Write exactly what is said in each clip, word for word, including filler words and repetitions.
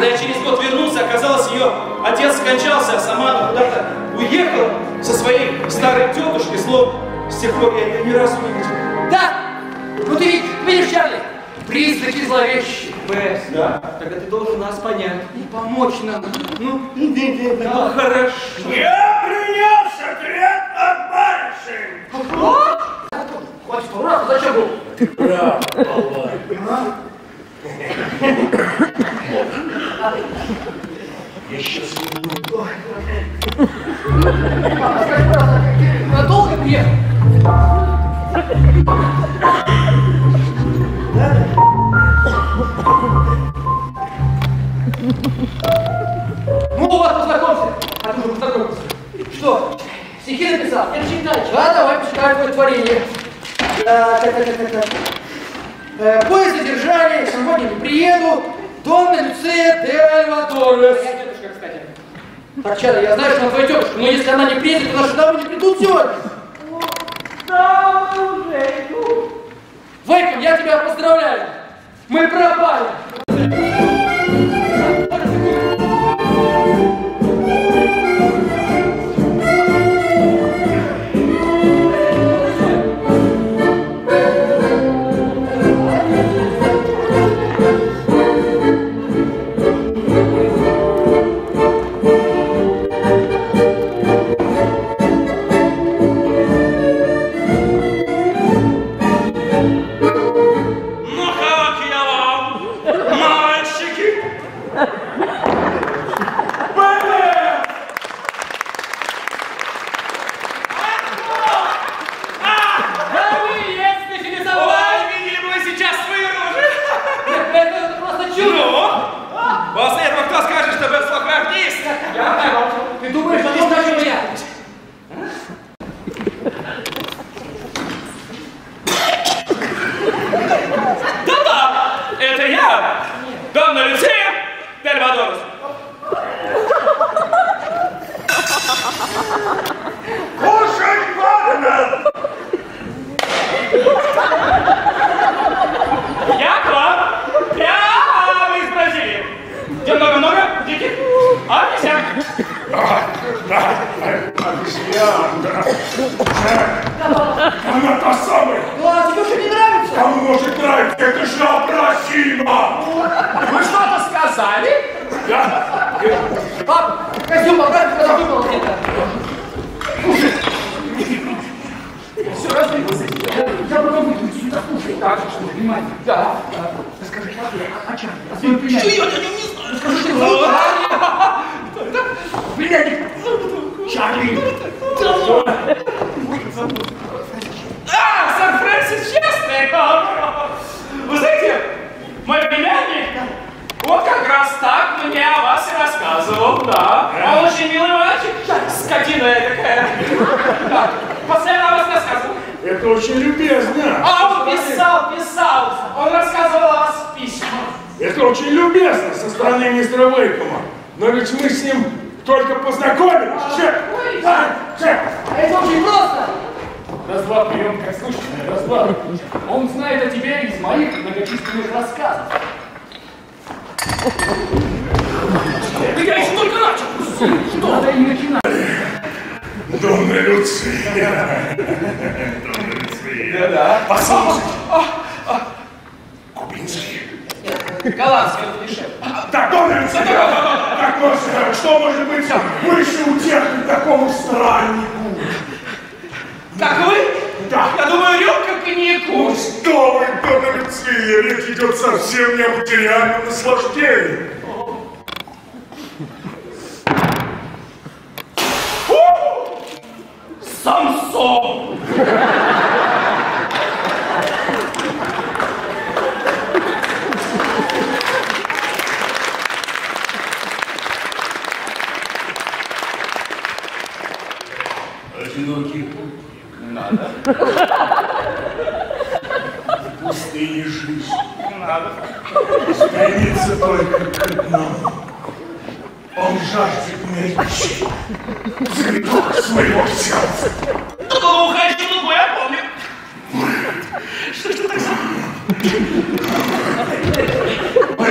я через год вернулся, оказалось, ее отец скончался, а сама она куда-то уехала со своей старой тетушкой, словом, с тех пор я ее ни разу не видел. Да! Ну ты видишь, Чарли, признаки зловещие. Бэс, да? Тогда ты должен нас понять и помочь нам. Ну, ну хорошо. Я принес ответ от барышень. Что? Хватит, ура, зачем был? Ты прав, болван. Я сейчас иду. Надолго приехал? Ну вот, познакомься. А ты уже познакомился. Что? Стихи написал? Я читаю. Да, давай, почитай твое творение. Так, так, так, так, так. Э, поезд задержали, сегодня не приеду. Донна Люция де Альвадорес. Я тетушка, кстати. Так, Чарли, я знаю, что она твоя тетушка, но если она не приедет, то наши дамы не придут сегодня. Дамы уже идут. Вейком, я тебя поздравляю. Мы пропали.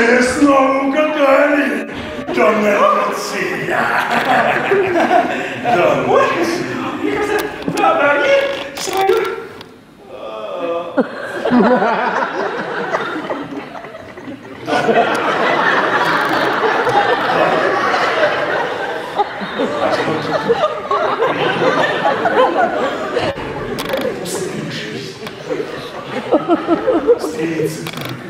Вы снова угадали, Донна Люция. Донна Люция. Мне кажется, правда, они свою... Встретиться.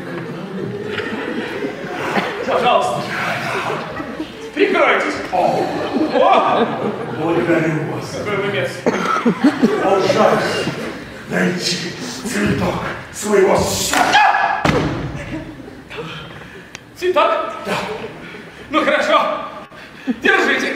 Пожалуйста. Прикройтесь. О, О! благодарю вас. Какой вы мерзкий. О, жаль. Найти цветок своего счастья. Цветок? Да. Ну хорошо. Держите.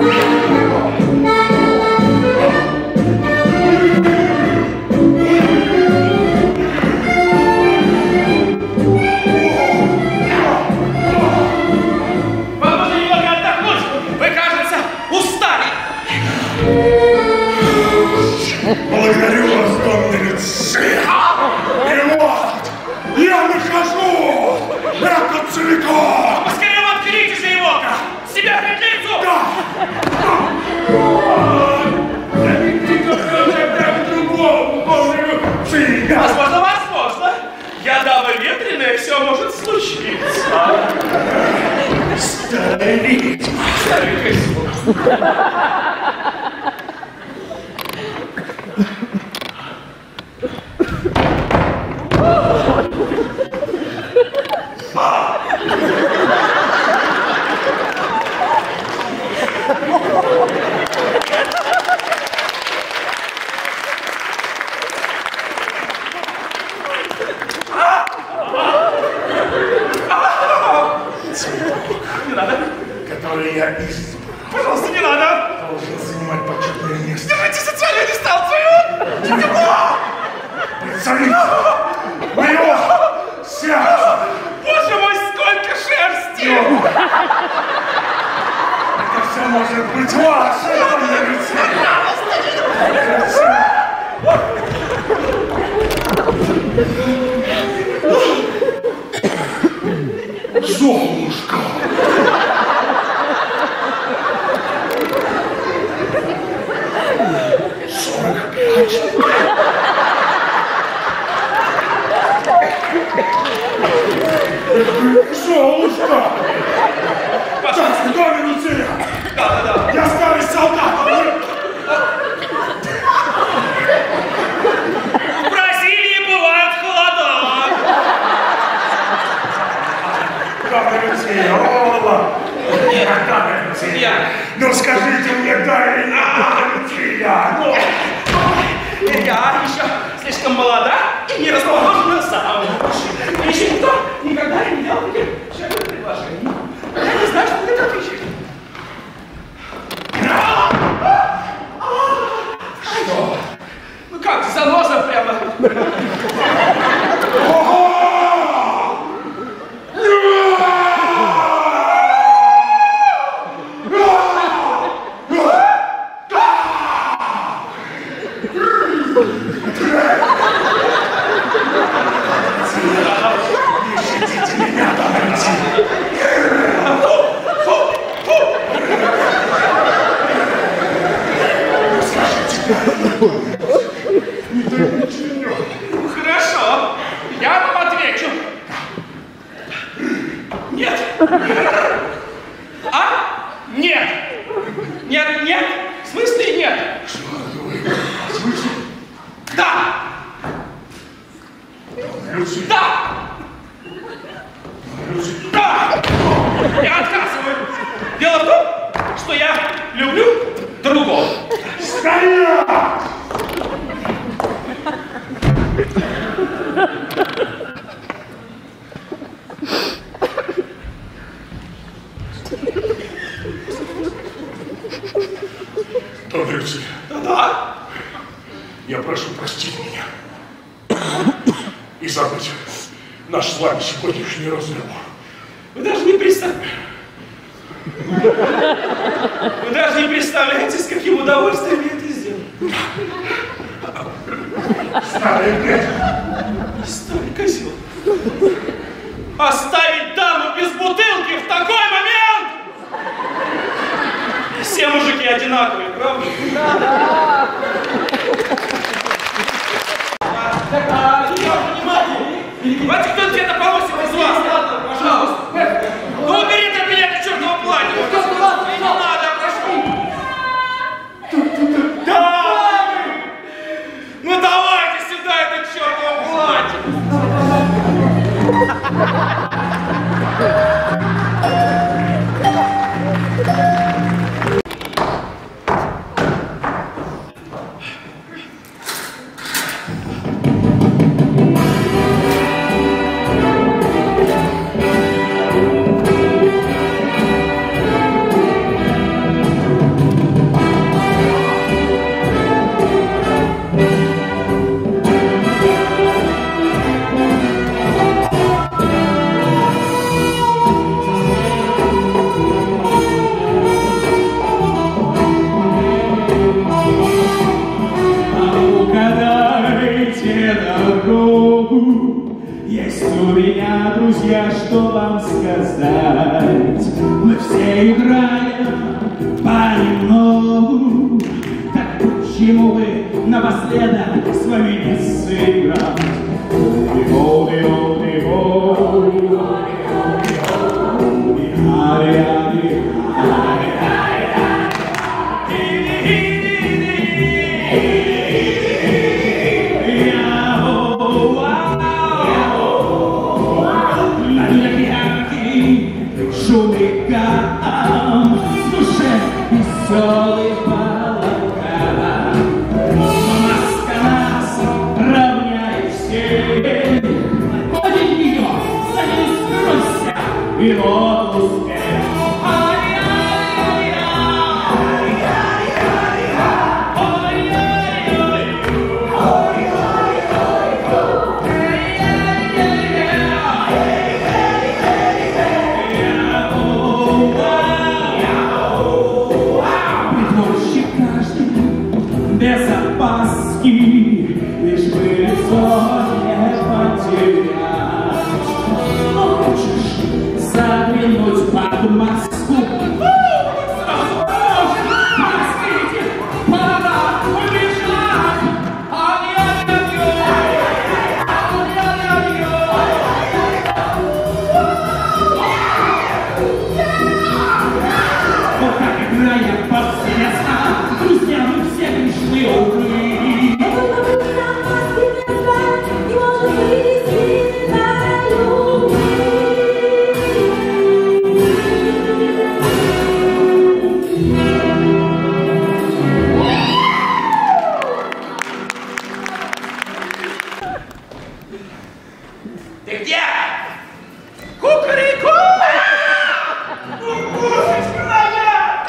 Вам нужно немного отдохнуть. Вы, кажется, устали. Благодарю вас, Донна Люция. И вот, я нахожу этот цветок. Поскорее вы открытесь за его. Себя петлицу. Да. Возможно, возможно. Я дама ветреная, все может случиться. Старая ведьма. Старый козел. Не надо. Который я избрал, Пожалуйста, не надо. должен занимать почетное место. Держите социальную дистанцию. Представитель моего сердца. Боже мой, сколько шерсти. Это все может быть ваше, Донна Люция. Золушка. Сорок пять. Золушка. Пожалуйста. Донна Люция. Да, да, да. Я старый солдат. В Бразилии бывают холода. Донна Люция. О, Донна Люция. Я. Ну скажите мне, да или нет, Донна Люция. Ну. Я еще слишком молода и не расположена замуж. И еще никто никогда не делал таких шагов предложений. Я не знаю, что мне отвечать. Что? Ну как, заноза прямо. Ищите меня, Донна Люция. Ну хорошо, я вам отвечу. Нет. А? Нет. Нет, нет. В смысле нет? Да. Люция. Да. Да. Я отказываю. Дело в том, что я люблю другого. Стоять! Донна Люция, Да-да. я прошу простить меня и забыть наш с вами сегодняшний разговор. Вы даже не представляете. Вы даже не представляете, с каким удовольствием я это сделал. Старый ведьма. Старый козел. Оставить даму без одинаковые, правда? Да. Так, а я понимаю. Давайте кто-то тебе попросит из вас. Ладно, пожалуйста. Ну убери от меня это чертово платье. Что ты, ладно, Не надо, прошу. Да! Ну давайте сюда это чертово платье. Есть у меня друзья, что вам сказать. Мы все играем понемногу. Так почему вы напоследок с вами не сыграть? Шумикам в душе веселый балаган. Маска нас равняет всех. Подень ее, за ней скройся, и вот успех. Без опаски, лишь бы лицо не потерять. Но хочешь заглянуть под маску? Сразу можешь, простите, пора убежать. Вот так играя под связка, друзья, мы все пришли, увы. Ты где? Кукареку! Кукушечка моя!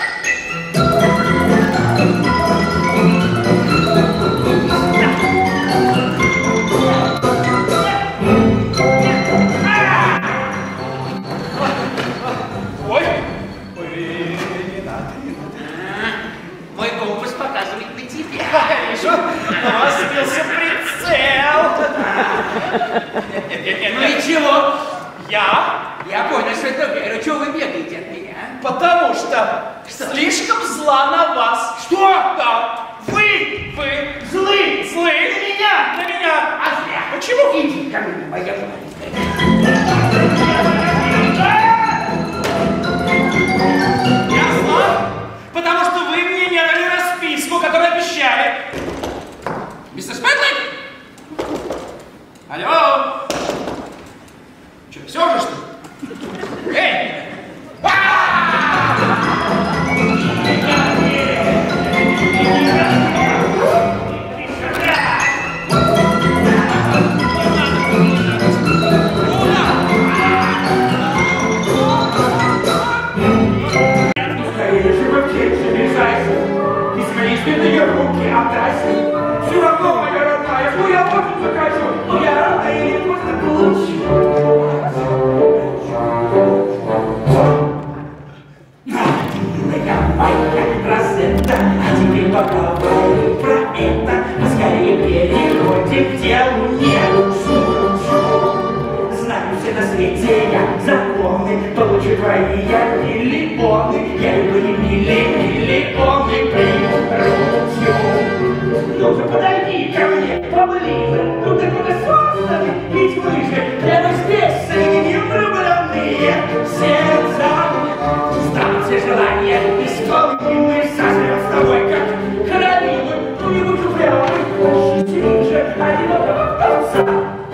Ой! Ой, не надо, не надо. Мой компас показывает на тебе. Вижу, у вас сбился прицел. Ну и чего? Я? Я понял, что это Вера. Чего вы бегаете от меня? Потому что слишком зла на вас. Что? Да. Вы, вы злы, злы на меня, на меня. А зря. Почему? Иди ко мне, моя маленькая. Я зла, потому что вы мне не дали расписку, которую обещали. Мистер Спэтлик? Алло? Че, все же, что ли? Эй! Скорее живопись, залезайся. И свои стыдные руки отдайся. Все равно, моя родная, что я очень захочу. Я рада или просто получу. Милая моя красота, а теперь поговорим про это. Поскорее переходим к делу, не лучше. Знаю все на свете я законы, получу твои я миллионы. Я люблю мили, мили. миллионы прикрутил. Ну же, подойди ко мне поближе, тут такой созданы, ведь мы же прямо здесь соединим влюбленные сердца. Сдамся желание, исполним мы сожрем с тобой, как королевы, кто-нибудь упрямый, счастливый же одинокого вдовца.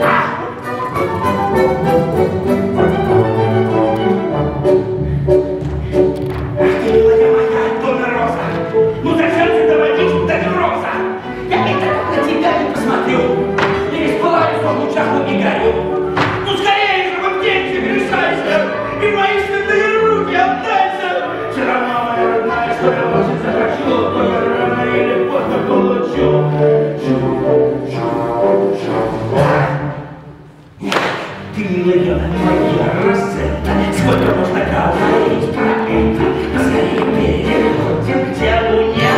Ну скорее же, вот деньги, решайся, и мои святые руки отдайся. Вчера мама моя родная, что я очень захочу, только рано или поздно получу. Ты миллион моя Розетта, сколько можно говорить про это? Поскорее переходим к делу, не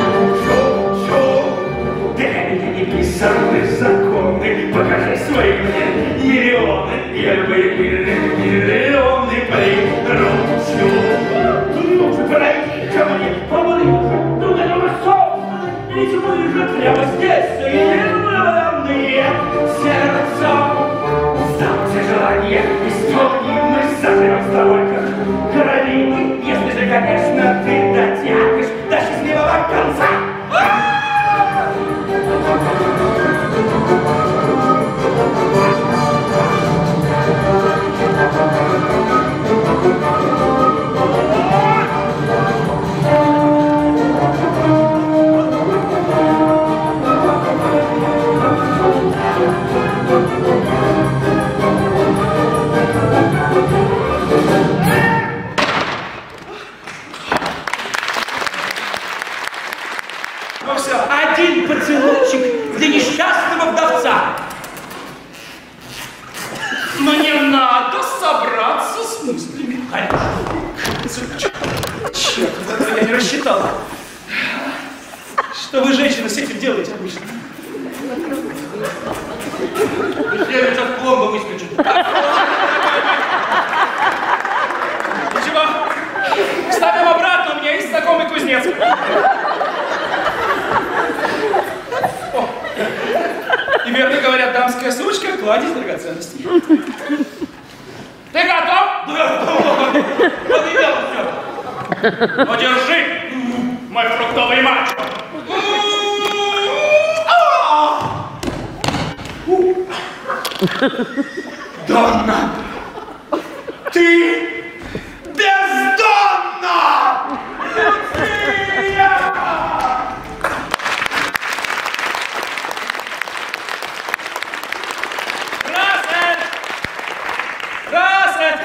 шучу. Для меня не писаны законы, покажи свои мне миллионы, я бы миллионы прикручу. Ну же, подойди ко мне поближе, друг этого солнца, ведь мы же прямо здесь соединенные сердца. Сдамся желание, исполним мы сожрем с тобой, как королевы, если же, конечно, ты дотянешь до счастливого конца. Ну все, один поцелуйчик для несчастного вдовца. Мне надо собраться с мыслями. Черт, вот этого я не рассчитал. Что вы, женщины, с этим делаете обычно? Я сейчас пломбу выскочу. Ничего, ставим обратно, у меня есть знакомый кузнец. О, и верно говорят, дамская сучка, кладезь драгоценностей. Ты готов? Да, подъел все. Ну, держи, мой фруктовый мачо. Донна, ты бездонна! Люция! Красет! Красет!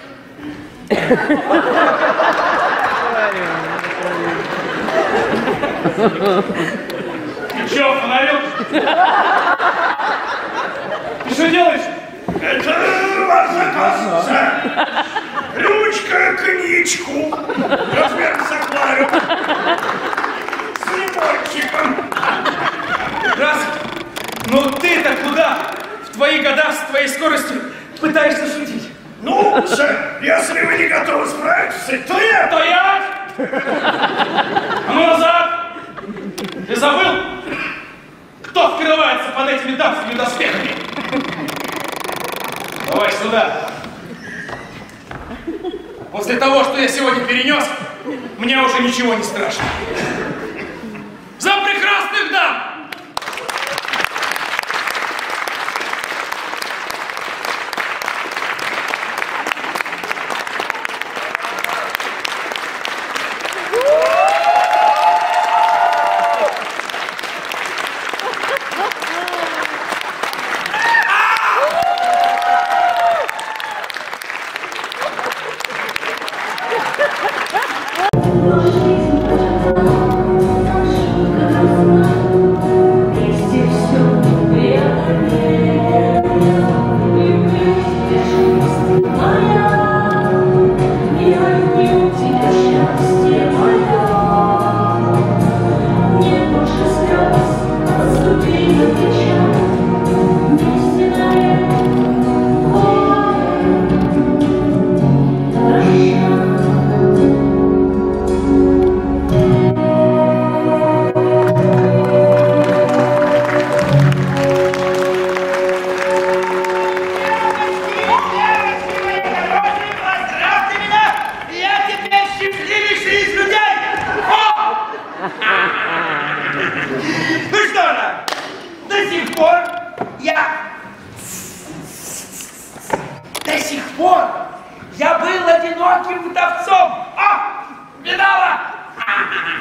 Ты чё, фонарёк? Ты что делаешь? Это ваш заказ, сэр. Ручка, коньячку, размер с аквариум, с лимончиком. Раз, ну ты-то куда? В твои года с твоей скоростью пытаешься шутить. Ну, сэр, если вы не готовы справиться с этим, то я... То я? А ну назад! Ты забыл? Кто скрывается под этими дамскими доспехами? Давай сюда. После того, что я сегодня перенес, мне уже ничего не страшно. За прекрасных дам! Жизнь,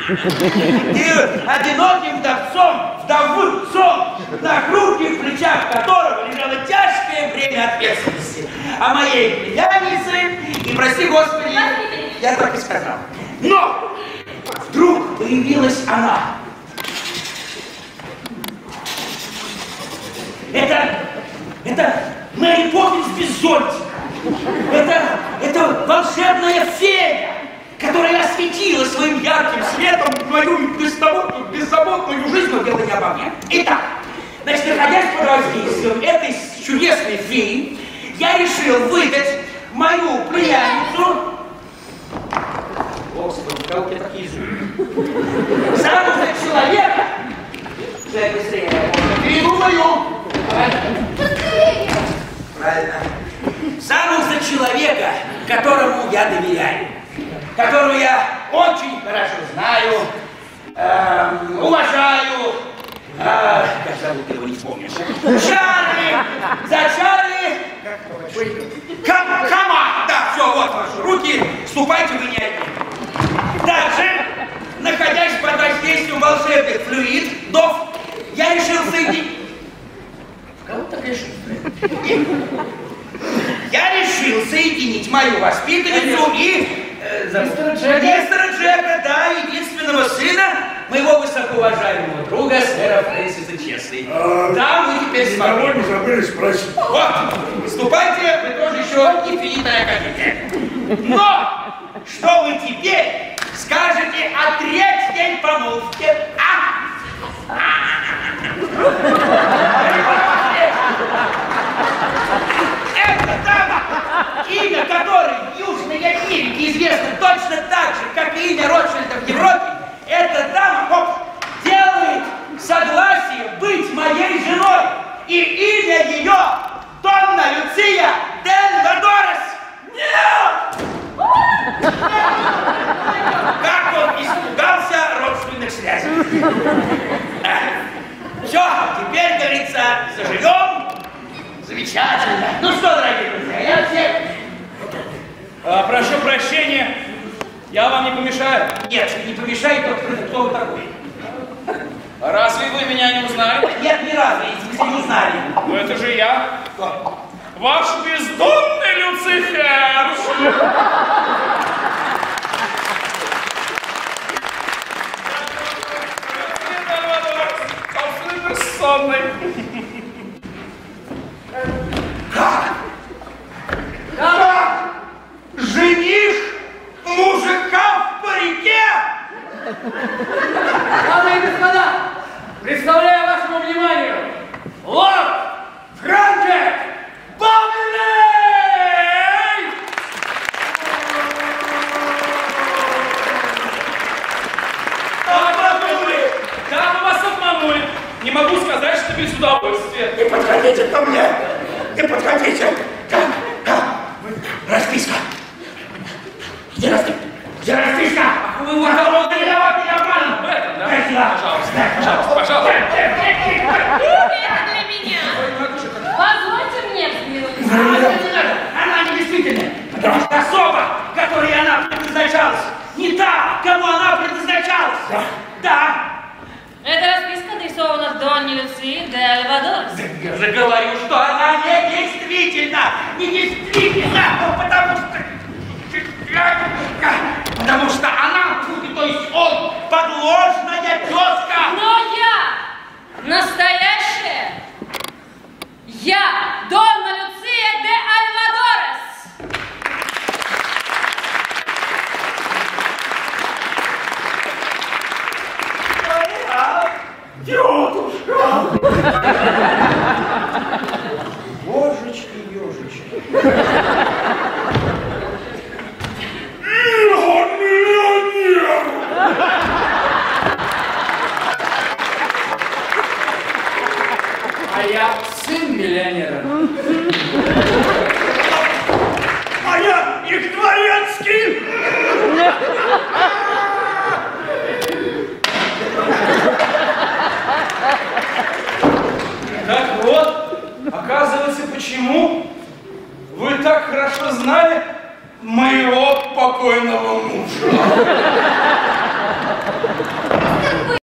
Ты одиноким вдовцом, вдовцом, на хрупких плечах которого лежало тяжкое бремя ответственности. А моей племяннице, и прости Господи, я так и сказал. Но вдруг появилась она. Это, это Мэри Поппинс без зонтика. Это, это волшебная фея, которая осветила своим ярким светом мою беззаботную, беззаботную жизнь, но дело не обо мне. Итак, значит, находясь под воздействием этой чудесной феи, я решил выдать мою племянницу. Господи, как у тебя такие зубы? Замуж за человека. Дай быстрее. Передумаю. Быстрее. Правильно. Замуж за человека, которому я доверяю, которого я очень хорошо знаю, э, уважаю. Э, как зовут его, не вспомнишь. Чарли! За Чарли! Кам, кама! Да, все, вот ваши руки, ступайте вы не одни. Также, находясь под воздействием волшебных флюидов, я решил соединить... Кого такая шустрая? Я решил соединить мою воспитанницу и... Э, мистера Джека. Мистера Джека, да, единственного сына моего высокоуважаемого друга, сэра Фрэнсиса Честли. А, да, мы теперь с вами. не забыли спросить. Вот, вступайте, вы тоже еще инфинитная академия. Но, что вы теперь скажете о третьей помолвке? А? Эта дама, имя которой в Южной Америке известно точно так же, как и имя Ротшильда в Европе, эта дама оп, делает согласие быть моей женой. И имя ее Донна Люция дель Вадорес. Нет! Как он испугался родственных связей. Все, теперь, говорится, заживем. Замечательно. Ну что, дорогие друзья, я всех... А, прошу прощения, я вам не помешаю? Нет, не помешает тот продуктовый торговый. Разве вы меня не узнали? Нет, ни разу, если вы не узнали. Ну это же я. Кто? Ваш бездомный Люцифер. Собственной персоной. Как? Как? Жених мужика в парике? Дамы и господа, представляю вашему вниманию лорд Франклин Бомбли! Обманули! Да, мы вас обманули. Не могу сказать, что без удовольствия. Не подходите ко мне! Не подходите! Как? Как? Расписка! Где расписка? Где расписка? Вы его кого-то не давайте меня обманом! в этом, да? Дайте сюда! Пожалуйста, пожалуйста, пожалуйста. Это для меня. Позвольте мне взглянуть. Она не действительная, потому что особа, которой она предназначалась, не та, кому она предназначалась. Да. Да. Эта расписка адресована Донне Люции де Альвадорес. Я же говорю, что она не действительна, не действительна, потому что...